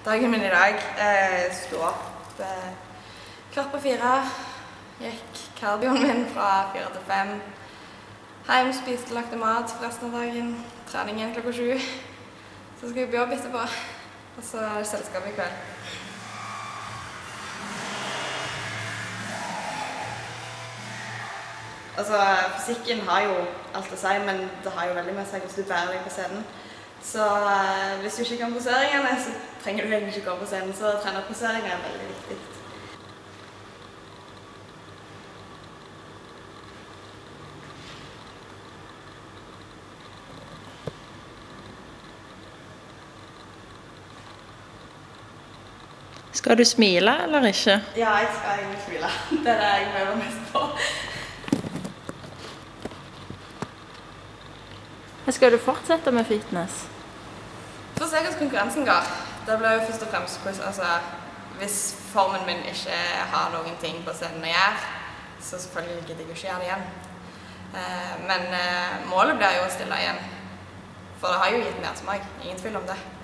Dagen min i dag stod opp kvart på 4, gikk kardioen min fra 4 til 5, hjem, spiste, lagde mat for resten av dagen, trening igjen klokka 7, så skal jeg på jobb etterpå, og så er det selskap i kveld. Altså, fysikken har jo alt å si, men det har jo veldig med seg hvis du bærer deg på scenen. Så hvis du ikke kan poseringene, så trenger du egentlig ikke gå på scenen, så trenerposering er veldig viktig. Skal du smile eller ikke? Ja, jeg skal egentlig smile. Det er det jeg øver mest på. Skal du fortsette med fitness? For å se hvordan konkurransen går. Det blir jo først og fremst hvis formen min ikke har noen ting på scenen å gjøre, så selvfølgelig gidder jeg ikke gjøre det igjen. Men målet blir jo å stille igjen. For det har jo gitt mersmak, ingen tvil om det.